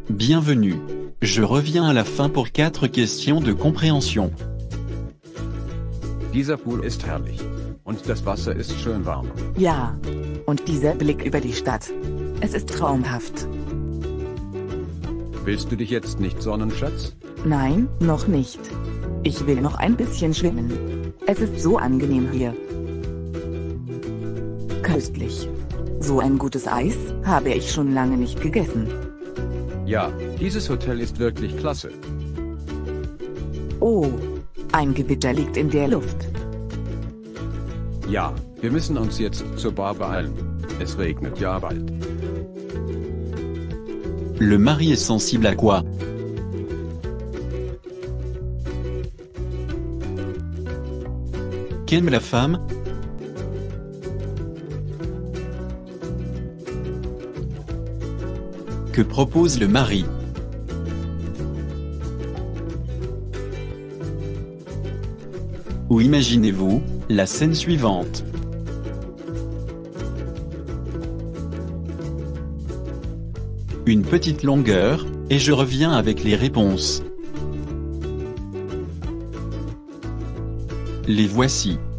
Bienvenue. Je reviens à la fin pour 4 questions de compréhension. Dieser Pool ist herrlich. Und das Wasser ist schön warm. Ja. Und dieser Blick über die Stadt. Es ist traumhaft. Willst du dich jetzt nicht sonnen, Schatz? Nein, noch nicht. Ich will noch ein bisschen schwimmen. Es ist so angenehm hier. Köstlich. So ein gutes Eis habe ich schon lange nicht gegessen. Ja, dieses Hotel ist wirklich klasse. Oh, ein Gewitter liegt in der Luft. Ja, wir müssen uns jetzt zur Bar beeilen. Es regnet ja bald. Le mari est sensible à quoi? Qu'aime la femme? Que propose le mari? Ou imaginez-vous la scène suivante? Une petite longueur, et je reviens avec les réponses. Les voici.